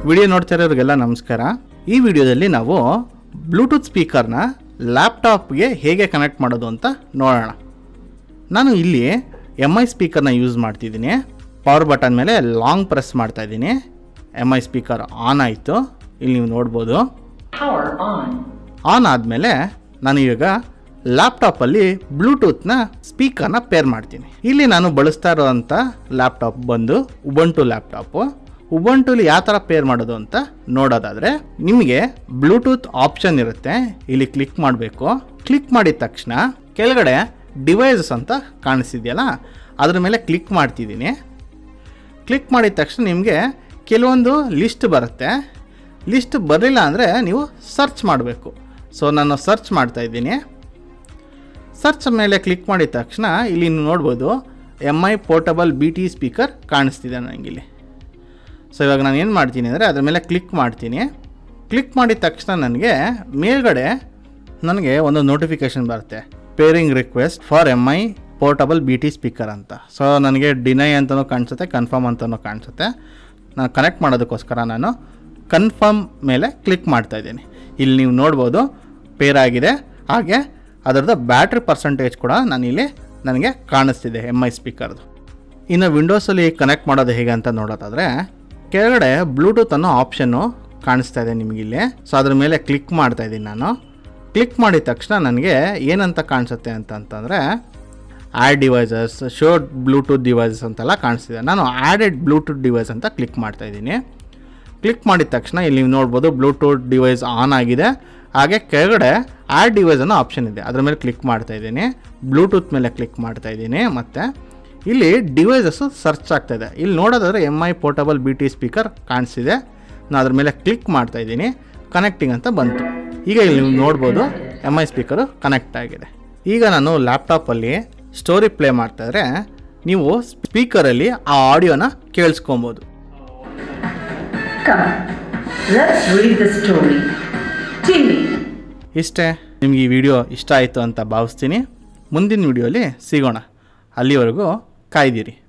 Video ನೋಡ್ತಾ ಇರೋರಿಗೆಲ್ಲ ನಮಸ್ಕಾರ. ಈ ವಿಡಿಯೋದಲ್ಲಿ ನಾವು ಬ್ಲೂಟೂತ್ ಸ್ಪೀಕರ್ನ ಲ್ಯಾಪ್ಟಾಪ್ಗೆ ಹೇಗೆ ಕನೆಕ್ಟ್ ಮಾಡೋದು ಅಂತ ನೋಡೋಣ. ನಾನು ಇಲ್ಲಿ MI ಸ್ಪೀಕರ್ನ ಯೂಸ್ ಮಾಡ್ತಿದ್ದೀನಿ. ಪವರ್ ಬಟನ್ ಮೇಲೆ ಲಾಂಗ್ ಪ್ರೆಸ್ ಮಾಡ್ತಾ ಇದ್ದೀನಿ. MI ಸ್ಪೀಕರ್ ಆನ್ ಆಯಿತು. ಇಲ್ಲಿ ನೀವು ನೋಡ್ಬೋದು. ಆನ್ ಆದಮೇಲೆ ನಾನು ಇವಾಗ ಲ್ಯಾಪ್ಟಾಪಲ್ಲಿ ಬ್ಲೂಟೂತ್ನ ಸ್ಪೀಕರ್ನ ಪೇರ್ ಮಾಡ್ತೀನಿ. ಇಲ್ಲಿ ನಾನು ಬಳಸ್ತಾ ಇರೋವಂಥ ಲ್ಯಾಪ್ಟಾಪ್ ಬಂದು ಉಬಂಟು ಲ್ಯಾಪ್ಟಾಪು. ಉಬಂಟುಲಿ ಯಾವ ಥರ ಪೇರ್ ಮಾಡೋದು ಅಂತ ನೋಡೋದಾದರೆ ನಿಮಗೆ ಬ್ಲೂಟೂತ್ ಆಪ್ಷನ್ ಇರುತ್ತೆ. ಇಲ್ಲಿ ಕ್ಲಿಕ್ ಮಾಡಬೇಕು. ಕ್ಲಿಕ್ ಮಾಡಿದ ತಕ್ಷಣ ಕೆಳಗಡೆ ಡಿವೈಸಸ್ ಅಂತ ಕಾಣಿಸ್ತಿದೆಯಲ್ಲ, ಅದ್ರ ಮೇಲೆ ಕ್ಲಿಕ್ ಮಾಡ್ತಿದ್ದೀನಿ. ಕ್ಲಿಕ್ ಮಾಡಿದ ತಕ್ಷಣ ನಿಮಗೆ ಕೆಲವೊಂದು ಲಿಸ್ಟ್ ಬರುತ್ತೆ. ಲಿಸ್ಟ್ ಬರಲಿಲ್ಲ ಅಂದರೆ ನೀವು ಸರ್ಚ್ ಮಾಡಬೇಕು. ಸೊ ನಾನು ಸರ್ಚ್ ಮಾಡ್ತಾಯಿದ್ದೀನಿ. ಸರ್ಚ್ ಮೇಲೆ ಕ್ಲಿಕ್ ಮಾಡಿದ ತಕ್ಷಣ ಇಲ್ಲಿ ನೋಡ್ಬೋದು MI ಪೋರ್ಟಬಲ್ BT ಸ್ಪೀಕರ್ ಕಾಣಿಸ್ತಿದೆ ನನಗಿಲ್ಲಿ. ಸೊ ಇವಾಗ ನಾನು ಏನು ಮಾಡ್ತೀನಿ ಅಂದರೆ ಅದ್ರ ಮೇಲೆ ಕ್ಲಿಕ್ ಮಾಡ್ತೀನಿ. ಕ್ಲಿಕ್ ಮಾಡಿದ ತಕ್ಷಣ ನನಗೆ ಮೇಲ್ಗಡೆ ನನಗೆ ಒಂದು ನೋಟಿಫಿಕೇಷನ್ ಬರುತ್ತೆ, pairing request for MI portable BT speaker ಅಂತ. ಸೊ ನನಗೆ ಡಿನೈ ಅಂತಲೂ ಕಾಣಿಸುತ್ತೆ, ಕನ್ಫರ್ಮ್ ಅಂತಲೂ ಕಾಣಿಸುತ್ತೆ. ನಾನು ಕನೆಕ್ಟ್ ಮಾಡೋದಕ್ಕೋಸ್ಕರ ನಾನು ಕನ್ಫರ್ಮ್ ಮೇಲೆ ಕ್ಲಿಕ್ ಮಾಡ್ತಾಯಿದ್ದೀನಿ. ಇಲ್ಲಿ ನೀವು ನೋಡ್ಬೋದು ಪೇರ್ ಆಗಿದೆ. ಹಾಗೆ ಅದರದ್ದು ಬ್ಯಾಟ್ರಿ ಪರ್ಸೆಂಟೇಜ್ ಕೂಡ ನನಗೆ ಕಾಣಿಸ್ತಿದೆ MI ಸ್ಪೀಕರ್ದು. ಇನ್ನು ವಿಂಡೋಸಲ್ಲಿ ಕನೆಕ್ಟ್ ಮಾಡೋದು ಹೇಗೆ ಅಂತ ನೋಡೋದಾದರೆ ಕೆಳಗಡೆ ಬ್ಲೂಟೂತ್ ಅನ್ನೋ ಆಪ್ಷನ್ನು ಕಾಣಿಸ್ತಾ ಇದೆ ನಿಮಗಿಲ್ಲಿ. ಸೊ ಅದ್ರ ಮೇಲೆ ಕ್ಲಿಕ್ ಮಾಡ್ತಾಯಿದ್ದೀನಿ ನಾನು. ಕ್ಲಿಕ್ ಮಾಡಿದ ತಕ್ಷಣ ನನಗೆ ಏನಂತ ಕಾಣಿಸುತ್ತೆ ಅಂತಂದರೆ add devices, show bluetooth devices ಅಂತೆಲ್ಲ ಕಾಣಿಸ್ತಿದೆ. ನಾನು ಆ್ಯಡೆಡ್ ಬ್ಲೂಟೂತ್ ಡಿವೈಸ್ ಅಂತ ಕ್ಲಿಕ್ ಮಾಡ್ತಾಯಿದ್ದೀನಿ. ಕ್ಲಿಕ್ ಮಾಡಿದ ತಕ್ಷಣ ಇಲ್ಲಿ ನೀವು ನೋಡ್ಬೋದು ಬ್ಲೂಟೂತ್ ಡಿವೈಸ್ ಆನ್ ಆಗಿದೆ. ಹಾಗೆ ಕೆಳಗಡೆ ಆ್ಯಡ್ ಡಿವೈಸ್ ಅನ್ನೋ ಆಪ್ಷನ್ ಇದೆ, ಅದ್ರ ಮೇಲೆ ಕ್ಲಿಕ್ ಮಾಡ್ತಾಯಿದ್ದೀನಿ. ಬ್ಲೂಟೂತ್ ಮೇಲೆ ಕ್ಲಿಕ್ ಮಾಡ್ತಾಯಿದ್ದೀನಿ. ಮತ್ತು ಇಲ್ಲಿ ಡಿವೈಸಸ್ಸು ಸರ್ಚ್ ಆಗ್ತಾಯಿದೆ. ಇಲ್ಲಿ ನೋಡೋದಾದರೆ MI ಪೋರ್ಟಬಲ್ BT ಸ್ಪೀಕರ್ ಕಾಣಿಸ್ತಿದೆ. ನಾನು ಅದ್ರ ಮೇಲೆ ಕ್ಲಿಕ್ ಮಾಡ್ತಾಯಿದ್ದೀನಿ. ಕನೆಕ್ಟಿಂಗ್ ಅಂತ ಬಂತು. ಈಗ ಇಲ್ಲಿ ನೀವು ನೋಡ್ಬೋದು MI ಸ್ಪೀಕರು ಕನೆಕ್ಟ್ ಆಗಿದೆ. ಈಗ ನಾನು ಲ್ಯಾಪ್ಟಾಪಲ್ಲಿ ಸ್ಟೋರಿ ಪ್ಲೇ ಮಾಡ್ತಾಯಿದ್ರೆ ನೀವು ಸ್ಪೀಕರಲ್ಲಿ ಆ ಆಡಿಯೋನ ಕೇಳಿಸ್ಕೊಬೋದು. ಇಷ್ಟೇ. ನಿಮ್ಗೆ ಈ ವಿಡಿಯೋ ಇಷ್ಟ ಆಯಿತು ಅಂತ ಭಾವಿಸ್ತೀನಿ. ಮುಂದಿನ ವಿಡಿಯೋಲಿ ಸಿಗೋಣ. ಅಲ್ಲಿವರೆಗೂ ಕಾಯ್ದಿರಿ.